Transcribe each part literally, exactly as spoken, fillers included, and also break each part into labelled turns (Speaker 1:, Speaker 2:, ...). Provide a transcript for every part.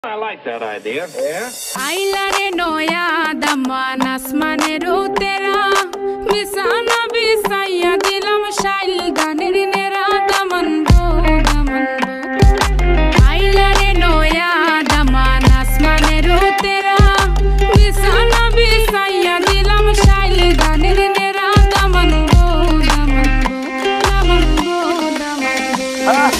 Speaker 1: I like that idea. Yeah.
Speaker 2: Ailare noya daman asmanero tera misana bisaya dilam shail ganir nera daman bo daman bo Ailare noya daman asmanero tera misana bisaya dilam shail ganir nera daman bo daman bo daman bo daman bo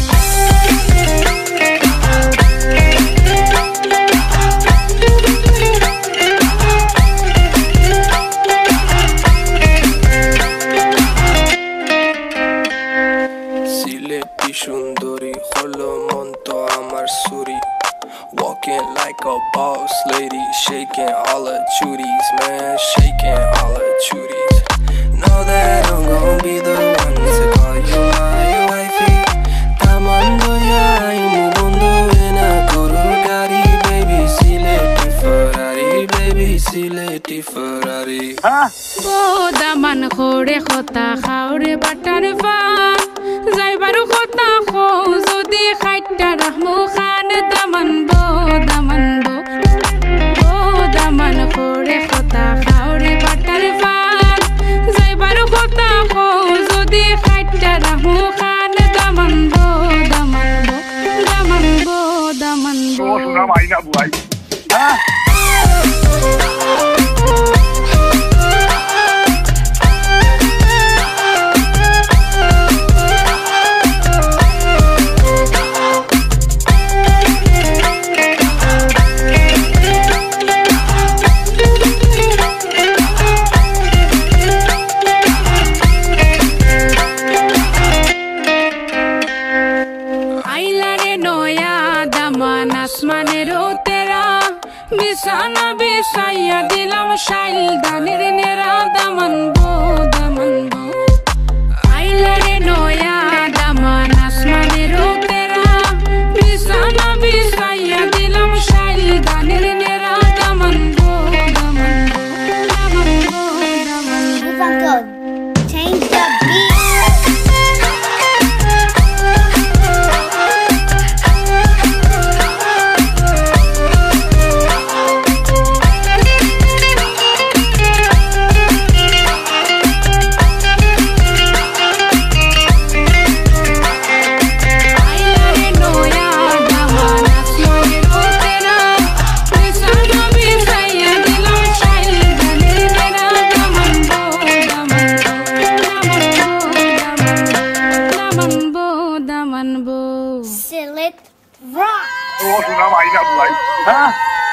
Speaker 3: Shunduri, holo monto amar suri. Walking like a boss lady, shaking all her chuties, man, shaking all her chuties. Know that I'm gon' be the one to call you my wifey. Tamando ya imubundo in a Kurugari, baby, sileti Ferrari, baby, sileti Ferrari.
Speaker 2: Huh? Oh, daman khore khota khaure batar fa. Zaibaru khota kho jodi khaita rahmu khan daman bo daman bo bo daman khore khota khaure batar fa Zaibaru khota kho jodi khaita rahmu khan daman bo daman bo daman bo daman bo
Speaker 4: oh sudah main nak buai ha
Speaker 2: asmanero tera bisana bisaya dilam shail ganir nera daman bo daman bo Ailare noya daman asmanero tera bisana bisaya dilam shail ganir nera daman bo daman bo daman bo daman bo
Speaker 5: Change the beat. Select rock.
Speaker 4: oh sudah main nak buai ha